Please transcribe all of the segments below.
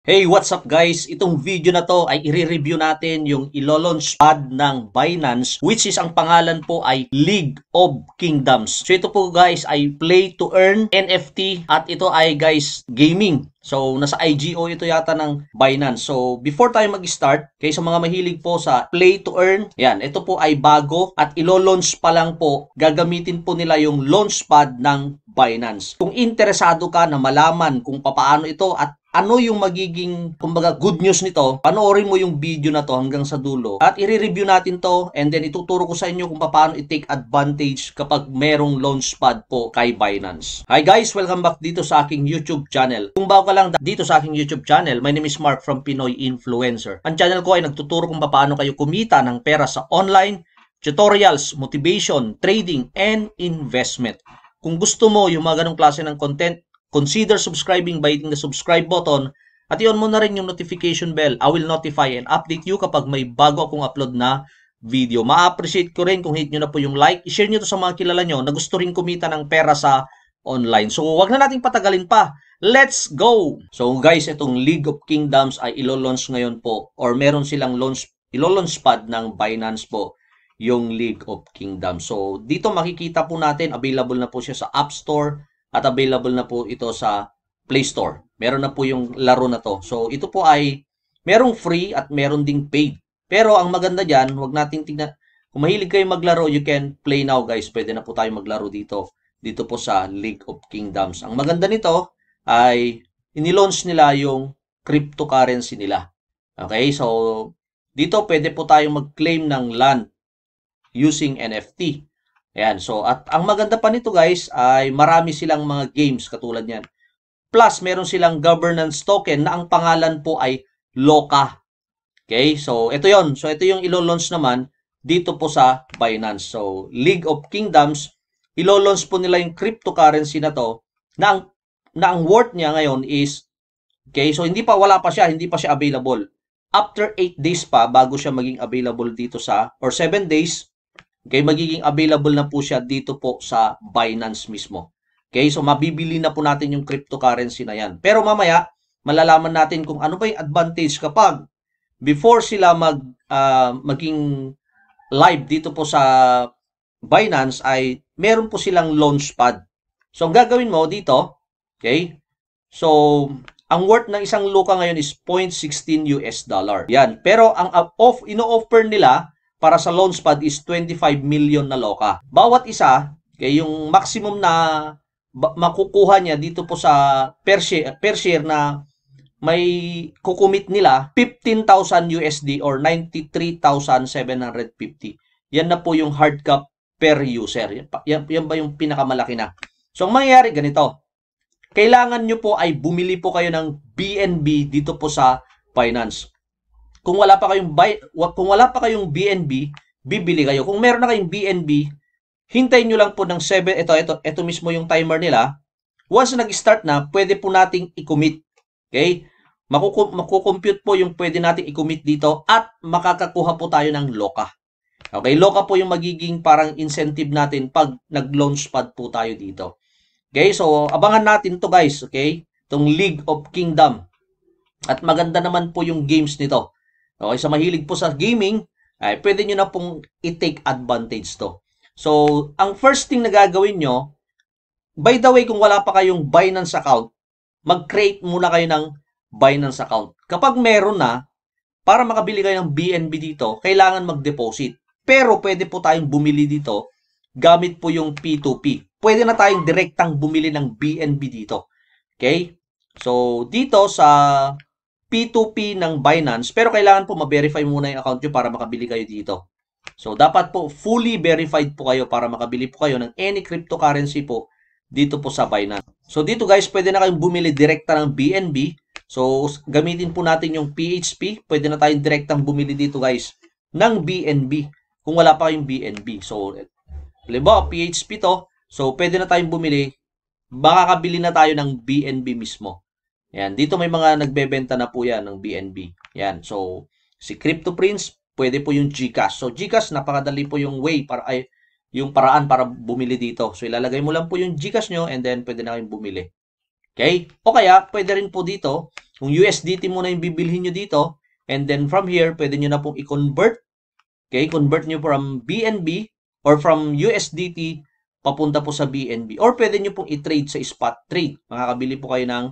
Hey, what's up guys? Itong video na to ay i-review natin yung ilo-launch pad ng Binance, which is ang pangalan po ay League of Kingdoms. So ito po guys ay play to earn NFT at ito ay guys gaming. So nasa IGO ito yata ng Binance. So before tayo mag-start, kay sa mga mahilig po sa play to earn, yan, ito po ay bago at ilo-launch pa lang po. Gagamitin po nila yung launchpad ng Binance. Kung interesado ka na malaman kung paano ito at ano yung magiging, kumbaga, good news nito, panoorin mo yung video na to hanggang sa dulo. At i-review natin to and then ituturo ko sa inyo kung paano i-take advantage kapag merong launchpad po kay Binance. Hi guys! Welcome back dito sa aking YouTube channel. Kung bago ka lang dito sa aking YouTube channel, my name is Mark from Pinoy Influencer. Ang channel ko ay nagtuturo kung paano kayo kumita ng pera sa online, tutorials, motivation, trading, and investment. Kung gusto mo yung mga ganong klase ng content, consider subscribing by hitting the subscribe button at i-on mo na rin yung notification bell. I will notify and update you kapag may bago akong upload na video. Ma-appreciate ko rin kung hit nyo na po yung like. I-share nyo to sa mga kilala nyo na gusto rin kumita ng pera sa online. So, wag na nating patagalin pa. Let's go! So, guys, itong League of Kingdoms ay ilo-launch ngayon po or meron silang ilo-launch pad ng Binance po yung League of Kingdoms. So, dito makikita po natin, available na po siya sa App Store at available na po ito sa Play Store. Meron na po yung laro na to. So, ito po ay merong free at meron ding paid. Pero ang maganda dyan, wag nating tingnan. Kung mahilig kayo maglaro, you can play now guys. Pwede na po tayo maglaro dito. Dito po sa League of Kingdoms. Ang maganda nito ay inilaunch nila yung cryptocurrency nila. Okay, so dito pwede po tayong mag-claim ng land using NFT. Ayan, so at ang maganda pa nito guys ay marami silang mga games katulad niyan. Plus, meron silang governance token na ang pangalan po ay LOCA. Okay, so ito yon. So ito yung ilo-launch naman dito po sa Binance. So League of Kingdoms, ilo-launch po nila yung cryptocurrency na to na ang worth niya ngayon is, okay, so wala pa siya, hindi pa siya available. After 8 days pa bago siya maging available dito sa, or 7 days, okay, magiging available na po siya dito po sa Binance mismo. Okay, so mabibili na po natin yung cryptocurrency na yan. Pero mamaya, malalaman natin kung ano ba yung advantage kapag before sila maging live dito po sa Binance ay meron po silang launchpad. So, ang gagawin mo dito, okay, so ang worth ng isang LOCA ngayon is $0.16 US. Yan. Pero ang ino-offer nila para sa launchpad is 25 million na LOCA. Bawat isa, okay, yung maximum na makukuha niya dito po sa per share na may kukumit nila 15,000 USD or 93,750. Yan na po yung hard cap per user. Yan ba yung pinakamalaki na? So, ang mangyayari ganito. Kailangan nyo po ay bumili po kayo ng BNB dito po sa Binance. Kung wala pa kayong BNB, bibili kayo. Kung meron na kayong BNB, hintayin nyo lang po ng 7, ito mismo yung timer nila. Once nag-start na, pwede po nating i-commit. Okay? Makukompute po yung pwede nating i-commit dito at makakakuha po tayo ng LOCA. Okay? LOCA po yung magiging parang incentive natin pag nag-launchpad po tayo dito. Okay? So, abangan natin to guys. Okay? Itong League of Kingdom. At maganda naman po yung games nito. Okay, sa mahilig po sa gaming, ay pwede nyo na pong i-take advantage to. So, ang first thing na gagawin nyo, by the way, kung wala pa kayong Binance account, mag-create muna kayo ng Binance account. Kapag meron na, para makabili kayo ng BNB dito, kailangan mag-deposit. Pero pwede po tayong bumili dito gamit po yung P2P. Pwede na tayong direktang bumili ng BNB dito. Okay? So, dito sa P2P ng Binance, pero kailangan po ma-verify muna yung account nyo para makabili kayo dito. So, dapat po fully verified po kayo para makabili po kayo ng any cryptocurrency po dito po sa Binance. So, dito guys, pwede na kayong bumili direkta ng BNB. So, gamitin po natin yung PHP. Pwede na tayong direktang bumili dito guys ng BNB kung wala pa kayong BNB. So, halimbawa, PHP to. So, pwede na tayong bumili. Makakabili na tayo ng BNB mismo. Yan, dito may mga nagbebenta na po yan ng BNB. Yan, so si CryptoPrince, pwede po yung GCash. So GCash, napakadali po yung way yung paraan para bumili dito. So ilalagay mo lang po yung GCash nyo and then pwede na kayong bumili. Okay? O kaya, pwede rin po dito, Kung USDT muna yung bibilhin nyo dito, and then from here, pwede nyo na pong i-convert. Okay, convert nyo from BNB or from USDT papunta po sa BNB. Or pwede nyo pong i-trade sa spot trade. Makakabili po kayo ng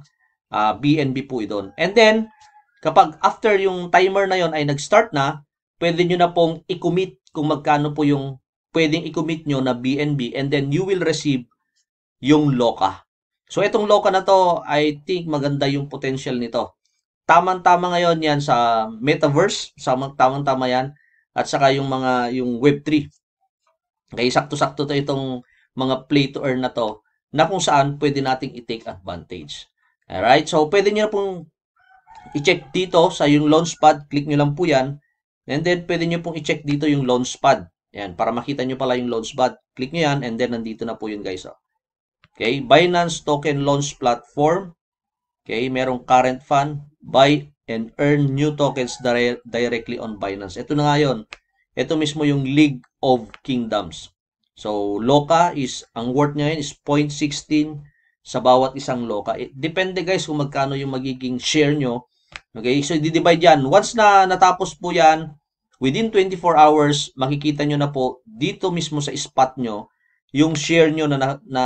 BNB po doon. And then, kapag after yung timer na yon ay nag-start na, pwede nyo na pong i-commit kung magkano po yung pwedeng i-commit nyo na BNB, and then you will receive yung LOCA. So, itong LOCA na to, I think maganda yung potential nito. Tamang-tama ngayon yan sa Metaverse, tamang-tama yan, at saka yung Web3. Okay, sakto-sakto to itong mga play to earn na to, na kung saan pwede nating i-take advantage. Alright, so pwede nyo na pong i-check dito sa yung Launchpad, click nyo lang po yan, and then pwede nyo pong i-check dito yung Launchpad. Yan, para makita nyo pala yung Launchpad. Click nyo yan, and then nandito na po yun guys. Okay, Binance Token Launch Platform. Okay, merong current fund, buy and earn new tokens directly on Binance. Ito na nga yun. Ito mismo yung League of Kingdoms. So, LOCA is, ang worth niya yun is 0.16 sa bawat isang LOCA. Depende guys kung magkano yung magiging share nyo. Okay, so i-divide yan. Once na natapos po yan, within 24 hours, makikita nyo na po dito mismo sa spot nyo, yung share nyo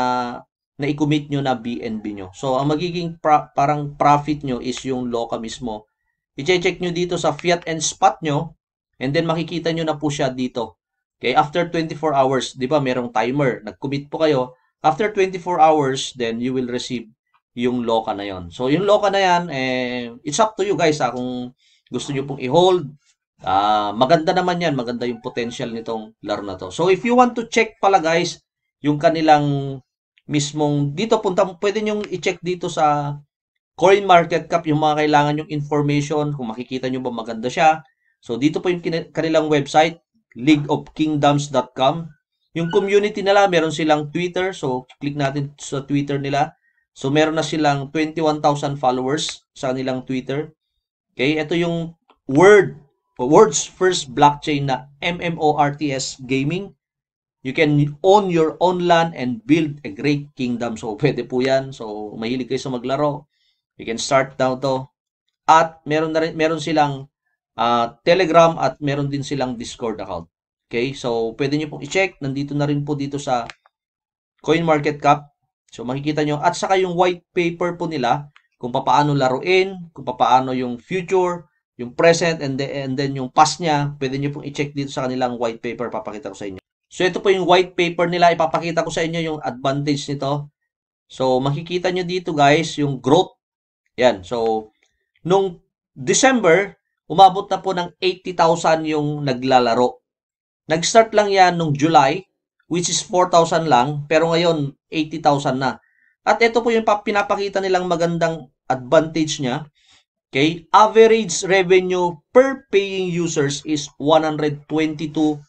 na i-commit nyo na BNB nyo. So, ang magiging parang profit nyo is yung LOCA mismo. I-check nyo dito sa fiat and spot nyo, and then makikita nyo na po siya dito. Okay, after 24 hours, di ba merong timer, nag-commit po kayo, after 24 hours, then you will receive yung LOCA na yon. So, yung LOCA na yan, it's up to you guys kung gusto nyo pong i-hold. Maganda naman yan, maganda yung potential nitong laro na to. So, if you want to check pala guys, yung kanilang mismong, dito pwede nyo i-check dito sa CoinMarketCap yung mga kailangan yung information, kung makikita nyo ba maganda siya. So, dito po yung kanilang website, leagueofkingdoms.com. Yung community nila, meron silang Twitter. So, click natin sa Twitter nila. So, meron na silang 21,000 followers sa kanilang Twitter. Okay, ito yung world's first blockchain na MMORTS gaming. You can own your own land and build a great kingdom. So, pwede po yan. So, mahilig kayo sa maglaro. You can start now to. At meron silang Telegram at meron din silang Discord account. Okay, so pwede nyo pong i-check. Nandito na rin po dito sa CoinMarketCap. So makikita nyo. At saka yung white paper po nila kung paano laruin, kung paano yung future, yung present, and then yung past niya. Pwede nyo pong i-check dito sa kanilang white paper. Papakita ko sa inyo. So ito po yung white paper nila. Ipapakita ko sa inyo yung advantage nito. So makikita nyo dito guys yung growth. Yan. So nung December, umabot na po ng 80,000 yung naglalaro. Nag-start lang yan nung July, which is 4,000 lang, pero ngayon 80,000 na. At ito po yung pinapakita nilang magandang advantage niya. Okay, average revenue per paying users is $122.5.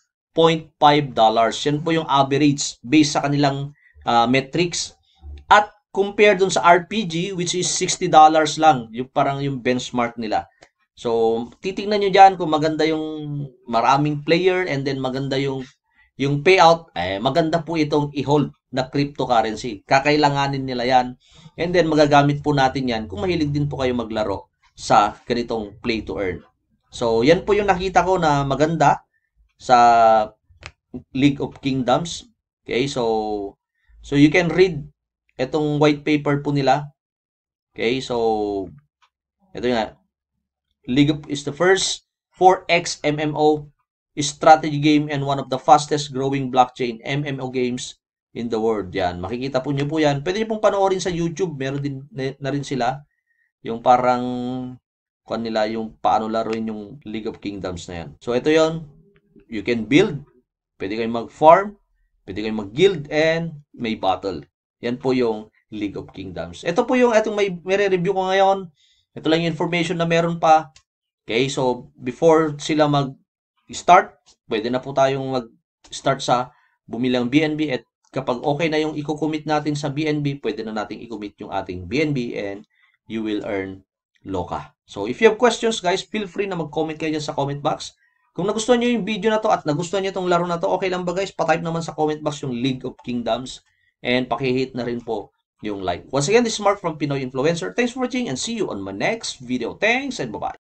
Yan po yung average based sa kanilang metrics. At compare dun sa RPG, which is $60 lang, yung parang yung benchmark nila. So, titingnan nyo dyan kung maganda yung maraming player and then maganda yung payout, maganda po itong i-hold na cryptocurrency. Kakailanganin nila yan. And then, magagamit po natin yan kung mahilig din po kayo maglaro sa ganitong play to earn. So, yan po yung nakita ko na maganda sa League of Kingdoms. Okay, so you can read itong white paper po nila. Okay, so ito nga. League of is the first 4X MMO strategy game and one of the fastest growing blockchain MMO games in the world. Yan, makikita po nyo po yan. Pwede nyo pong panoorin sa YouTube. Meron din na rin sila. Yung parang nila yung paano laruin yung League of Kingdoms na yan. So, ito yon. You can build. Pwede kayong mag-farm. Pwede kayong mag-guild and may battle. Yan po yung League of Kingdoms. Ito po yung itong may review ko ngayon. Ito lang yung information na meron pa. Okay, so before sila mag-start, pwede na po tayong mag-start sa bumilang BNB at kapag okay na yung i-commit natin sa BNB, pwede na natin i-commit yung ating BNB and you will earn LOCA. So if you have questions guys, feel free na mag-comment kayo dyan sa comment box. Kung nagustuhan nyo yung video na to at nagustuhan nyo itong laro na to, okay lang ba guys? Pa-type naman sa comment box yung League of Kingdoms and pakihit na rin po yung like. Once again, this is Mark from Pinoy Influencer. Thanks for watching and see you on my next video. Thanks and bye-bye.